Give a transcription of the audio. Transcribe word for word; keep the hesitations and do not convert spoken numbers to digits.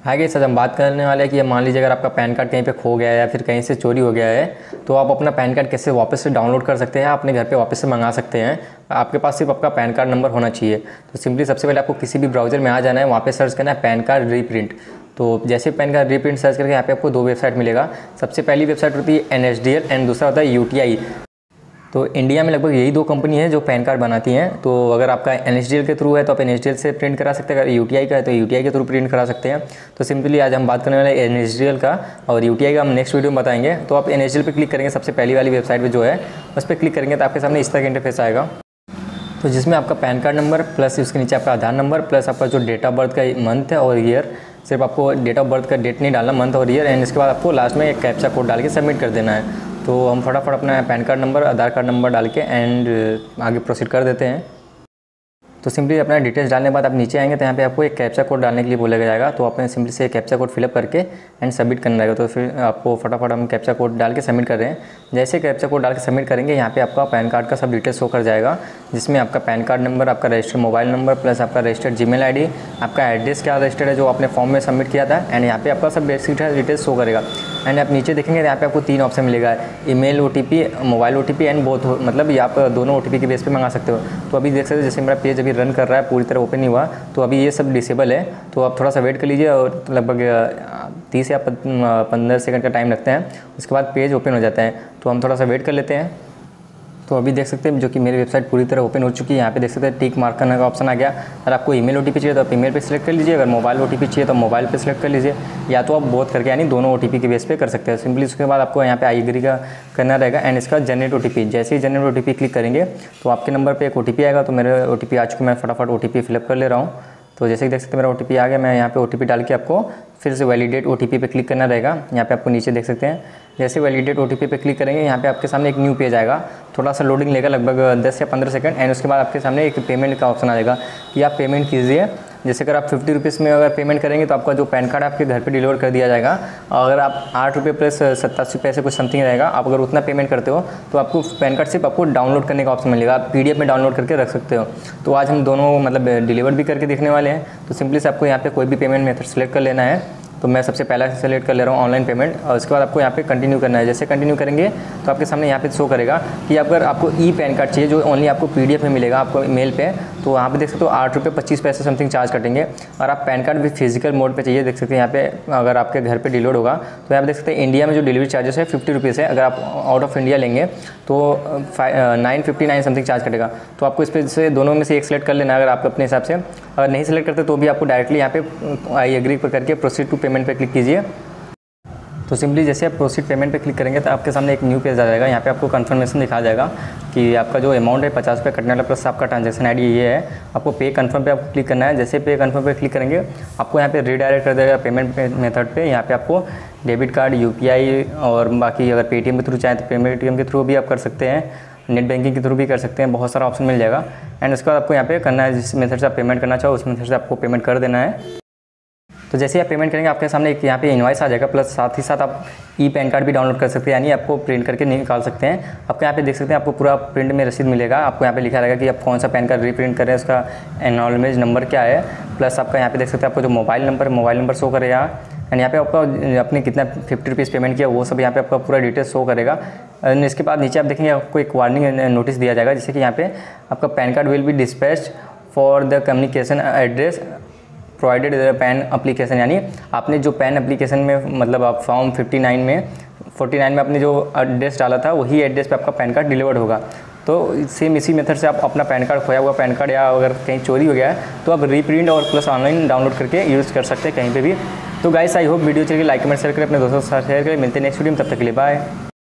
Hi guys, आज हम बात करने वाले हैं कि मान लीजिए अगर आपका पैन कार्ड कहीं पे खो गया है या फिर कहीं से चोरी हो गया है तो आप अपना पैन कार्ड कैसे वापस से डाउनलोड कर सकते हैं, अपने घर पे वापस से मंगा सकते हैं। आपके पास सिर्फ आपका पैन कार्ड नंबर होना चाहिए। तो सिंपली सबसे पहले आपको किसी भी ब्राउज़र में आ जाना है, वहाँ पे सर्च करना है पैन कार्ड रीप्रिंट। तो जैसे पैन कार्ड रीप्रिंट सर्च करके यहाँ पे आपको दो वेबसाइट मिलेगा। सबसे पहली वेबसाइट होती है N S D L and दूसरा होता है यू टी आई। तो इंडिया में लगभग यही दो कंपनी है जो पैन कार्ड बनाती हैं। तो अगर आपका एन एस डी एल के थ्रू है तो आप एन एस डी एल से प्रिंट करा सकते हैं, अगर यू टी आई का है तो यू टी आई के थ्रू प्रिंट करा सकते हैं। तो सिंपली आज हम बात करने वाले एन एस डी एल का, और यू टी आई का हम नेक्स्ट वीडियो में बताएंगे। तो आप एन एस डी एल पे क्लिक करेंगे, सबसे पहली वाली वेबसाइट पे जो है उस पर क्लिक करेंगे तो आपके सामने इस तरह का इंटरफेस आएगा। तो जिसमें आपका पैन कार्ड नंबर प्लस उसके नीचे आपका आधार नंबर प्लस आपका जो डेट ऑफ बर्थ का मंथ है और ईयर, सिर्फ आपको डेट ऑफ बर्थ का डेट नहीं डालना, मंथ और ईयर, एंड इसके बाद आपको लास्ट में एक कैप्चा कोड डाल के सबमिट कर देना है। तो हम फटाफट अपना PAN card number, Aadhaar card number डाल के एंड आगे प्रोसीड कर देते हैं। तो सिंपली अपना डिटेल्स डालने के बाद आप नीचे आएंगे तो यहाँ पे आपको एक कैप्चा कोड डालने के लिए बोला जाएगा। तो आपने सिंपली से कैप्चा कोड फिलअप करके एंड सबमिट करना रहेगा। तो फिर आपको फटाफट हम कैप्चा कोड डाल के सबमिट कर रहे हैं। जैसे कैप्चा कोड डाल के सबमिट करेंगे, यहाँ पे आपका पैन कार्ड का सब डिटेल्स शो कर जाएगा, जिसमें आपका पैन कार्ड नंबर, आपका रजिस्टर्ड मोबाइल नंबर प्लस आपका रजिस्टर्ड जीमेल आईडी, आपका एड्रेस क्या रजिस्टर्ड है जो आपने फॉर्म में सबमिट किया था, एंड यहाँ पे आपका सब बेसिक डिटेल्स शो करेगा। एंड आप नीचे देखेंगे यहाँ पे आपको तीन ऑप्शन मिलेगा, email O T P, mobile O T P and both, मतलब ये आप दोनों ओ टी पी के बेस पे मंगा सकते हो। तो अभी देख सकते हो जैसे मेरा पेज अभी रन कर रहा है, पूरी तरह ओपन नहीं हुआ, तो अभी ये सब डिसेबल है। तो आप थोड़ा सा वेट कर लीजिए और लगभग तीस या पंद्रह सेकंड का टाइम लगता है, उसके बाद पेज ओपन हो जाता है। तो हम थोड़ा सा वेट कर लेते हैं। तो अभी देख सकते हैं जो कि मेरी वेबसाइट पूरी तरह ओपन हो चुकी है। यहाँ पे देख सकते हैं टिक मार्क करने का ऑप्शन आ गया। अगर आपको ईमेल ओटीपी चाहिए तो आप ईमेल पे सिलेक्ट कर लीजिए, अगर मोबाइल ओटीपी चाहिए तो मोबाइल पे सिलेक्ट कर लीजिए, या तो आप बोथ करके यानी दोनों ओटीपी के बेस पे कर सकते हैं। सिंपली उसके बाद आपको यहाँ पे आई एग्री का करना रहेगा एंड इसका जनरेट ओटीपी। जैसे ही जनरेट ओटीपी क्लिक करेंगे तो आपके नंबर पर एक ओटीपी आएगा। तो मेरे ओटीपी आ चुके, मैं फटाफट ओटीपी फिलअप कर ले रहा हूँ। तो जैसे कि देख सकते हैं मेरा ओटीपी आ गया। मैं यहाँ पे ओटीपी डाल के आपको फिर से वैलिडेट ओटीपी पे क्लिक करना रहेगा। यहाँ पे आपको नीचे देख सकते हैं, जैसे वैलिडेट ओटीपी पे क्लिक करेंगे यहाँ पे आपके सामने एक न्यू पेज आएगा। थोड़ा सा लोडिंग लेगा, लगभग दस या पंद्रह सेकंड, एंड उसके बाद आपके सामने एक पेमेंट का ऑप्शन आ जाएगा कि आप पेमेंट कीजिए। जैसे अगर आप फिफ्टी रुपीज़ में अगर पेमेंट करेंगे तो आपका जो पैन कार्ड आपके घर पे डिलीवर कर दिया जाएगा। अगर आप आठ रुपये प्लस सत्तासी पैसे कुछ समथिंग रहेगा, आप अगर उतना पेमेंट करते हो तो आपको पैन कार्ड सिर्फ आपको डाउनलोड करने का ऑप्शन मिलेगा, आप पीडीएफ में डाउनलोड करके रख सकते हो। तो आज हम दोनों मतलब डिलीवर भी करके देखने वाले हैं। तो सिंपली से आपको यहाँ पे कोई भी पेमेंट मेथड सेलेक्ट कर लेना है। तो मैं सबसे पहला सेलेक्ट कर ले रहा हूँ ऑनलाइन पेमेंट, और उसके बाद आपको यहाँ पे कंटिन्यू करना है। जैसे कंटिन्यू करेंगे तो आपके सामने यहाँ पे शो करेगा कि अगर आपको ई पैन कार्ड चाहिए जो ओनली आपको पीडीएफ में मिलेगा आपको मेल पे, तो वहाँ पे देख सकते हो आठ रुपये पच्चीस पैसे समथिंग चार्ज कटेंगे। और आप पैन कार्ड भी फिजिकल मोड पे चाहिए, देख सकते हैं यहाँ पे अगर आपके घर पे डिलीवर होगा तो यहाँ पे देख सकते हैं इंडिया में जो डिलीवरी चार्जेस है फिफ्टी रुपीज़ है। अगर आप आउट ऑफ इंडिया लेंगे तो nine fifty nine something charge कटेगा। तो आपको इस पर से दोनों में से एक सेलेक्ट कर लेना है अगर आप अपने हिसाब से। अगर नहीं सेलेक्ट करते तो भी आपको डायरेक्टली यहाँ पे आई एग्री पर करके प्रोसीड टू पेमेंट पे क्लिक कीजिए। तो सिंपली जैसे आप प्रोसीड पेमेंट पे क्लिक करेंगे तो आपके सामने एक न्यू पेज आ जाएगा। यहाँ पे आपको कंफर्मेशन दिखा जाएगा कि आपका जो अमाउंट है पचास रुपये कटने वाला प्लस आपका ट्रांजैक्शन आईडी ये है। आपको पे कन्फर्म पे आपको क्लिक करना है। जैसे पे कन्फर्म पे क्लिक करेंगे आपको यहाँ पे रीडायरेक्ट कर देगा पेमेंट मेथड पे। यहाँ पे आपको डेबिट कार्ड, यूपीआई और बाकी अगर पेटीएम के थ्रू चाहें तो पेटीएम के थ्रू भी आप कर सकते हैं, नेट बैंकिंग के थ्रू भी कर सकते हैं, बहुत सारा ऑप्शन मिल जाएगा। एंड उसके बाद आपको यहाँ पे करना है जिस मेथड से आप पेमेंट करना चाहो उस मेथड से आपको पेमेंट कर देना है। तो जैसे आप पेमेंट करेंगे आपके सामने एक यहाँ पे इनवॉइस आ जाएगा, प्लस साथ ही साथ आप ई पैन कार्ड भी डाउनलोड कर सकते हैं, यानी आपको प्रिंट करके निकाल सकते हैं। आपको यहाँ पे देख सकते हैं आपको पूरा प्रिंट में रसीद मिलेगा। आपको यहाँ पे लिखा रहेगा कि आप कौन सा पैन कार्ड रीप्रिंट कर रहे हैं, उसका एनरोलमेंट नंबर क्या है, प्लस आपका यहाँ पे देख सकते हैं आपको जो mobile number mobile number show करेगा। एंड यहाँ पे आपका आपने कितना फिफ्टी रुपीज़ पेमेंट किया वो सब यहाँ पे आपका पूरा डिटेल शो करेगा। एंड इसके बाद नीचे आप देखेंगे आपको एक वार्निंग नोटिस दिया जाएगा, जैसे कि यहाँ पे आपका PAN card will be dispatched for the communication address provided PAN application, यानी आपने जो पैन एप्लीकेशन में मतलब आप फॉर्म फिफ्टी नाइन में फोर्टी नाइन में आपने जो एड्रेस डाला था वही एड्रेस पे आपका पैन कार्ड डिलीवर्ड होगा। तो सेम इसी मेथड से आप अपना पैन कार्ड, खोया हुआ पैन कार्ड या अगर कहीं चोरी हो गया है तो आप रीप्रिंट और प्लस ऑनलाइन डाउनलोड करके यूज़ कर सकते हैं कहीं पे भी। तो गाइस आई होप वीडियो चलिए लाइक कमेंट शेयर करें, अपने दोस्तों के साथ शेयर करें। मिलते हैं नेक्स्ट वीडियो में, तब तक के लिए बाय।